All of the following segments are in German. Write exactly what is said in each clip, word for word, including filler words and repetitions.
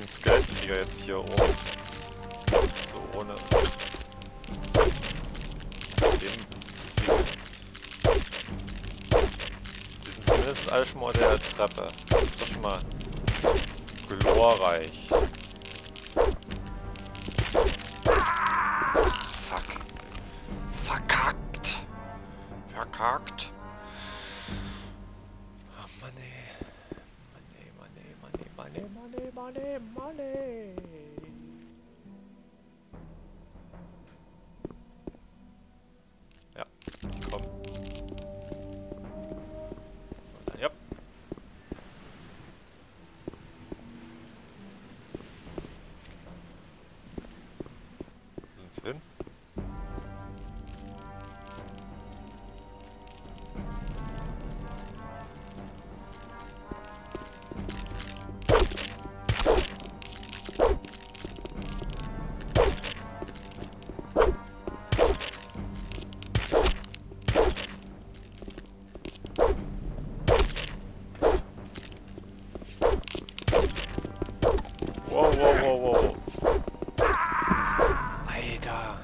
einen Skelettkrieger jetzt hier oben. So ohne Leben bezwingen. Die sind zumindest alle schon mal unter der Treppe. Das ist doch schon mal glorreich. Fuck. Verkackt. Verkackt. Oh Mann, ey. Mann, ey, Mann, ey, Mann, ey, Mann, ey, Mann, ey, Mann, ey. Ja, komm. Und dann, ja. Wo sind sie hin? Wow, wow, wow, wow. Alter.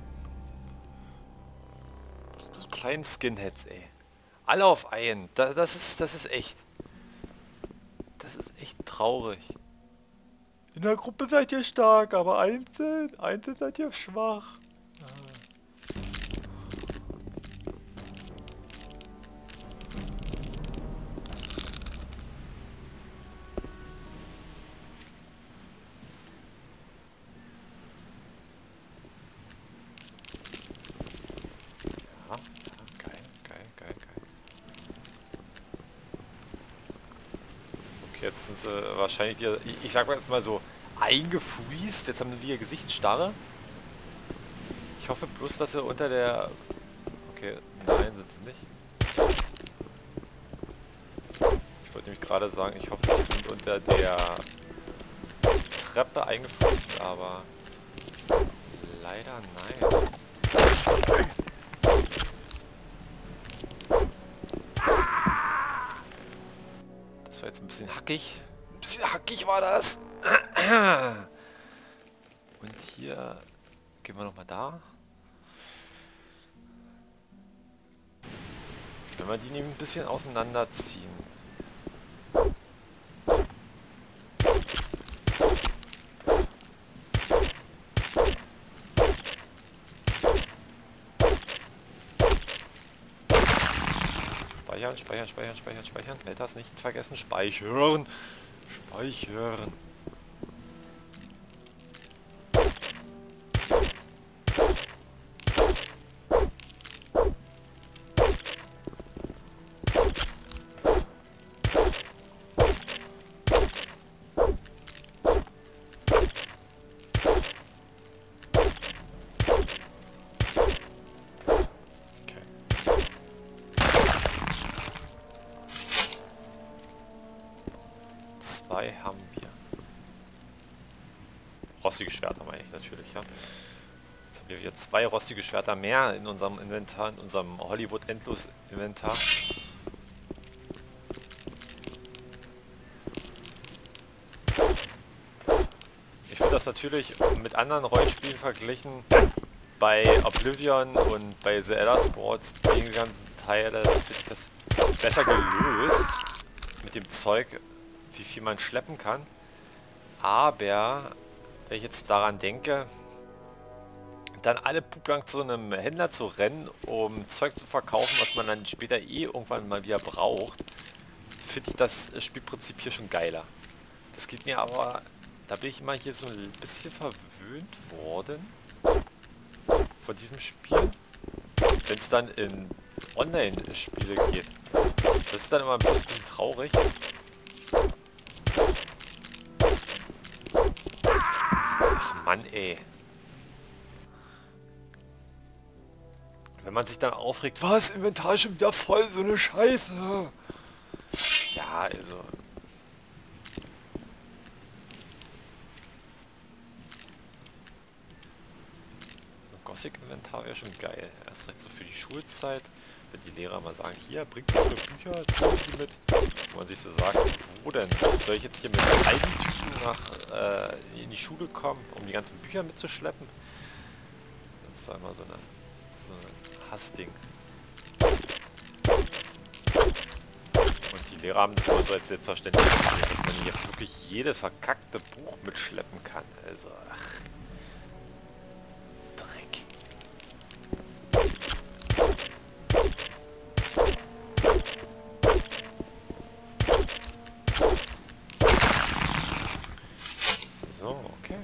Die kleinen Skinheads, ey. Alle auf einen. Da, das ist, das ist echt. Das ist echt traurig. In der Gruppe seid ihr stark, aber einzeln, einzeln seid ihr schwach. Ja, geil, geil, geil, geil. Okay, jetzt sind sie wahrscheinlich wieder, ich, ich sag mal jetzt mal so, eingefriest. Jetzt haben sie wieder Gesichtsstarre. Ich hoffe bloß, dass sie unter der... Okay, nein, sind sie nicht. Ich wollte nämlich gerade sagen, ich hoffe, sie sind unter der Treppe eingefriest, aber leider nein. Das war jetzt ein bisschen hackig. Ein bisschen hackig war das. Und hier gehen wir noch mal da. Wenn wir die nämlich ein bisschen auseinanderziehen. Speichern, speichern, speichern, speichern, speichern. Letters nicht vergessen. Speichern. Speichern. Zwei haben wir. Rostige Schwerter meine ich natürlich, ja. Jetzt haben wir wieder zwei rostige Schwerter mehr in unserem Inventar, in unserem Hollywood Endlos Inventar. Ich finde das natürlich mit anderen Rollenspielen verglichen, bei Oblivion und bei The Elder Scrolls, die ganzen Teile, finde ich das besser gelöst mit dem Zeug, wie viel man schleppen kann. Aber wenn ich jetzt daran denke, dann alle Pup lang zu einem Händler zu rennen, um Zeug zu verkaufen, was man dann später eh irgendwann mal wieder braucht, finde ich das Spielprinzip hier schon geiler. Das geht mir aber, da bin ich immer hier so ein bisschen verwöhnt worden von diesem Spiel, wenn es dann in Online-Spiele geht. Das ist dann immer ein bisschen traurig. Ach Mann, ey. Wenn man sich dann aufregt, was, Inventar ist schon wieder voll, so eine Scheiße. Ja, also... So ein Gothic-Inventar wäre schon geil. Erst recht so für die Schulzeit, wenn die Lehrer mal sagen, hier, bringt eure Bücher, bringt die mit. Wo man sich so sagt, wo denn? Soll ich jetzt hier mit all die Typen nach äh, in die Schule kommen, um die ganzen Bücher mitzuschleppen. Das war immer so, eine, so ein Hassding. Und die Lehrer haben das immer so als selbstverständlich gesehen, dass man hier wirklich jedes verkackte Buch mitschleppen kann. Also, ach. Dreck. So, okay.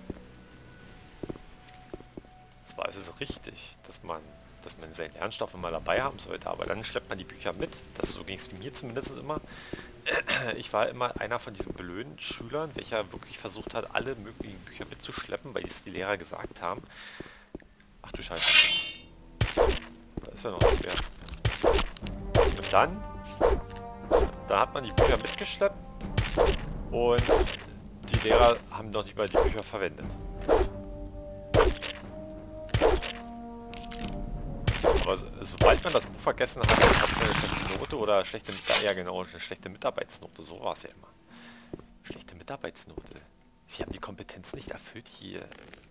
Zwar ist es richtig, dass man dass man seine Lernstoffe mal dabei haben sollte, aber dann schleppt man die Bücher mit. Das, so ging es mir zumindest immer. Ich war immer einer von diesen blöden Schülern, welcher wirklich versucht hat, alle möglichen Bücher mitzuschleppen, weil es die Lehrer gesagt haben. Ach du Scheiße. Da ist ja noch schwer. Und dann, dann hat man die Bücher mitgeschleppt und die Lehrer haben noch nicht mal die Bücher verwendet. Aber so, sobald man das Buch vergessen hat, dann hat man eine schlechte Note oder schlechte, ja genau, eine schlechte Mitarbeitsnote. So war es ja immer. Schlechte Mitarbeitsnote. Sie haben die Kompetenz nicht erfüllt hier.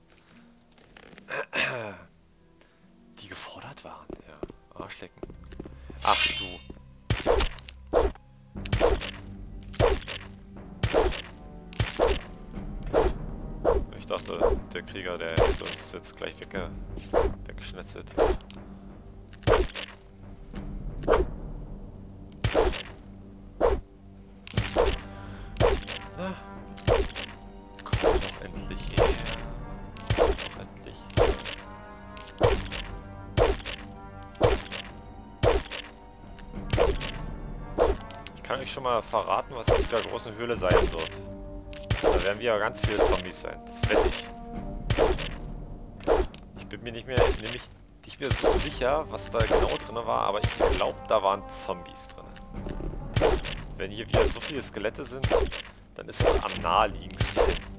Die gefordert waren. Ja, Arschlecken. Ach du. Ich dachte, der Krieger, der hätte uns jetzt gleich wegge weggeschnetzelt. Na, komm doch endlich her. Komm doch endlich. Ich kann euch schon mal verraten, was in dieser großen Höhle sein wird. Da werden wir ja ganz viele Zombies sein. Das wette ich. Ich bin mir nicht mehr, nämlich nicht mehr so sicher, was da genau drin war, aber ich glaube, da waren Zombies drin. Wenn hier wieder so viele Skelette sind, dann ist es am naheliegendsten.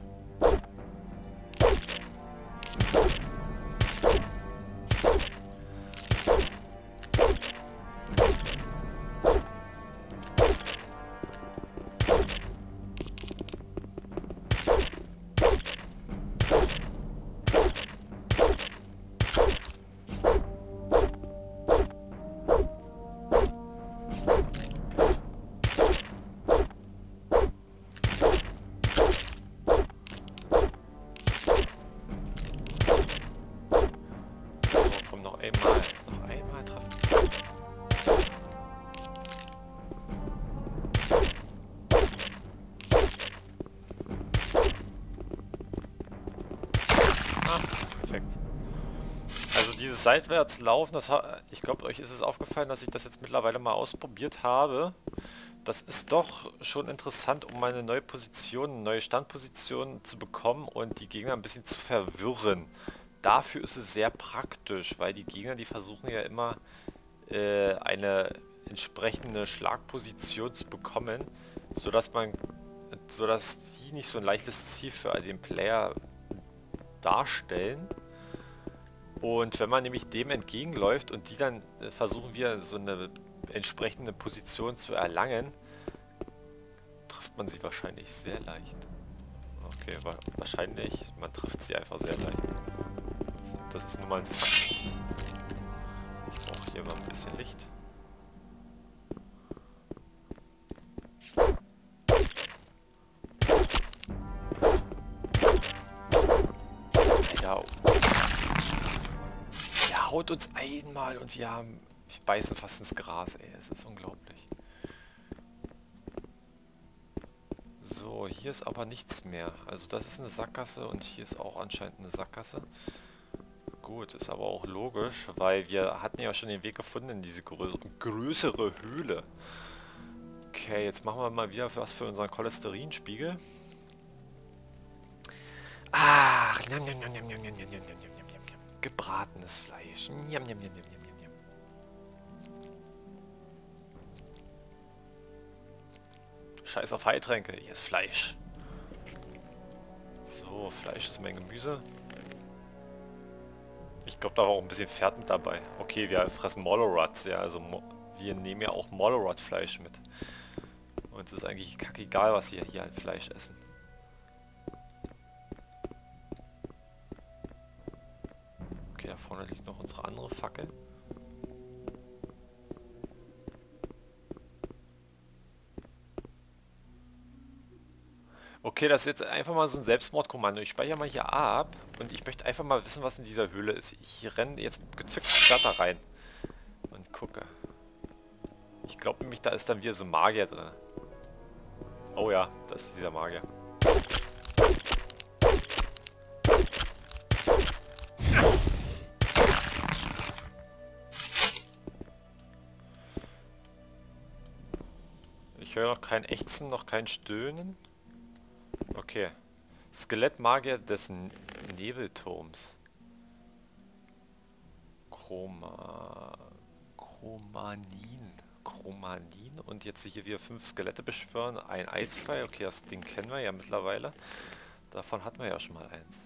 Einmal, noch einmal treffen. Ah, perfekt. Also dieses Seitwärtslaufen, das ha ich glaube, euch ist es aufgefallen, dass ich das jetzt mittlerweile mal ausprobiert habe. Das ist doch schon interessant, um eine neue Position, eine neue Standposition zu bekommen und die Gegner ein bisschen zu verwirren. Dafür ist es sehr praktisch, weil die Gegner, die versuchen ja immer äh, eine entsprechende Schlagposition zu bekommen, sodass man, sodass die nicht so ein leichtes Ziel für den Player darstellen. Und wenn man nämlich dem entgegenläuft und die dann äh, versuchen wir so eine entsprechende Position zu erlangen, trifft man sie wahrscheinlich sehr leicht. Okay, wa wahrscheinlich, man trifft sie einfach sehr leicht. Das, das ist nun mal ein Fakt. Ich brauche hier mal ein bisschen Licht. Alter. Der haut uns einmal und wir haben... Wir beißen fast ins Gras, ey. Es ist unglaublich. So, hier ist aber nichts mehr. Also das ist eine Sackgasse und hier ist auch anscheinend eine Sackgasse. Gut, ist aber auch logisch, weil wir hatten ja schon den Weg gefunden in diese grö größere Höhle. Okay, jetzt machen wir mal wieder was für unseren Cholesterinspiegel. Ach, njam, njam, njam, njam, njam, njam, njam, njam, njam, njam, njam. Gebratenes Fleisch. Njam, njam, njam, njam, njam, njam. Scheiß auf Heiltränke, hier ist Fleisch. So, Fleisch ist mein Gemüse. Ich glaube, da war auch ein bisschen Pferd mit dabei. Okay, wir fressen Mollorods, ja, also Mo wir nehmen ja auch Mollorod-Fleisch mit. Und es ist eigentlich kackegal, was wir hier an Fleisch essen. da vorne liegt noch unsere andere Fackel. Okay, das ist jetzt einfach mal so ein Selbstmordkommando. Ich speichere mal hier ab und ich möchte einfach mal wissen, was in dieser Höhle ist. Ich renne jetzt gezückt da rein und gucke. Ich glaube nämlich, da ist dann wieder so ein Magier drin. Oh ja, das ist dieser Magier. Ich höre noch kein Ächzen, noch kein Stöhnen. Okay. Skelettmagier des N Nebelturms. Chroma... Chromanin. Chromanin. Und jetzt hier wieder fünf Skelette beschwören. Ein Eispfeil. Okay, das Ding kennen wir ja mittlerweile. Davon hatten wir ja schon mal eins.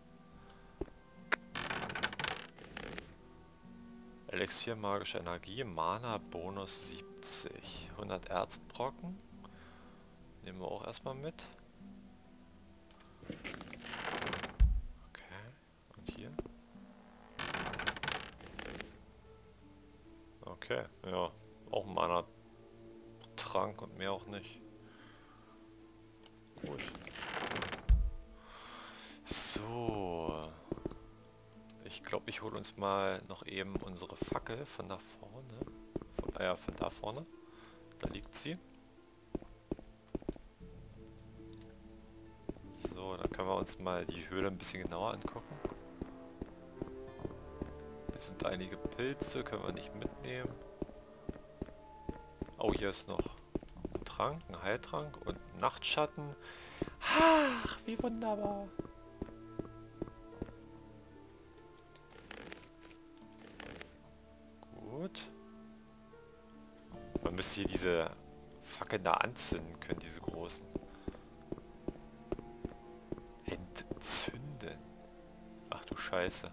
Elixier magische Energie. Mana Bonus siebzig. hundert Erzbrocken. Nehmen wir auch erstmal mit. Okay. Und hier? Okay, ja. Auch ein Mana-Trank und mehr auch nicht. Gut. So. Ich glaube, ich hole uns mal noch eben unsere Fackel von da vorne. Von, äh, ja, von da vorne. Da liegt sie. So, dann können wir uns mal die Höhle ein bisschen genauer angucken. Hier sind einige Pilze, können wir nicht mitnehmen. Oh, hier ist noch ein Trank, ein Heiltrank und ein Nachtschatten. Ach, wie wunderbar. Gut. Man müsste hier diese Fackeln da anzünden können, diese großen. Entzünden. Ach du Scheiße.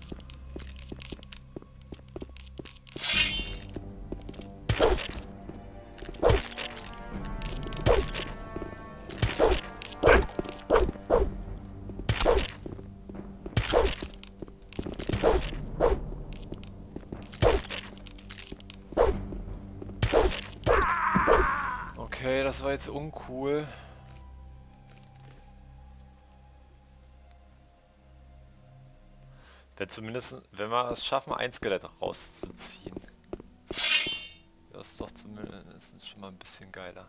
Okay, das war jetzt uncool. Wenn zumindest, wenn wir es schaffen, ein Skelett rauszuziehen. Das ist doch zumindest schon mal ein bisschen geiler.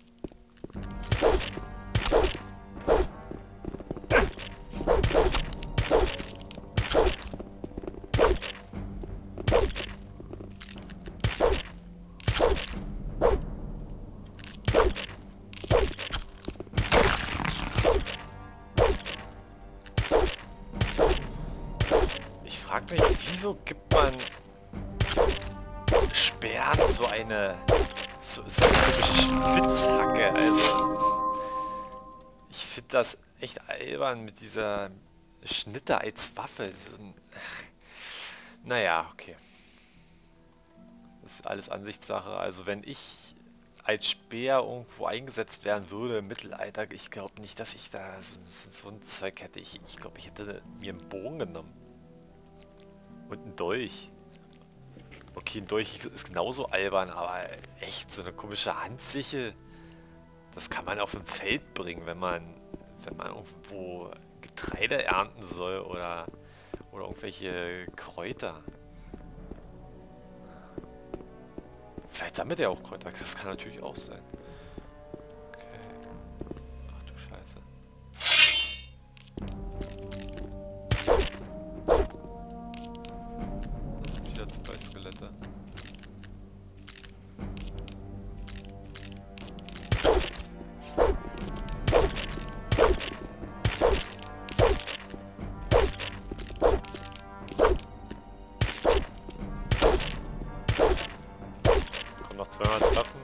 Ich frage mich, wieso gibt man Sperren so eine so, so eine komische Spitzhacke? Also ich finde das echt albern mit dieser Schnitte als Waffe. So ein, naja, okay. Das ist alles Ansichtssache. Also wenn ich als Speer irgendwo eingesetzt werden würde im Mittelalter, ich glaube nicht, dass ich da so, so, so ein Zeug hätte. Ich, ich glaube, ich hätte mir einen Bogen genommen. Und ein Dolch. Okay, ein Dolch ist genauso albern, aber echt so eine komische Handsichel, das kann man auf dem Feld bringen, wenn man wenn man irgendwo Getreide ernten soll oder oder irgendwelche Kräuter. Vielleicht sammelt er auch Kräuter, das kann natürlich auch sein. Okay. Ach du Scheiße. Zwei Skelette. Kommen noch zweimal Treffen.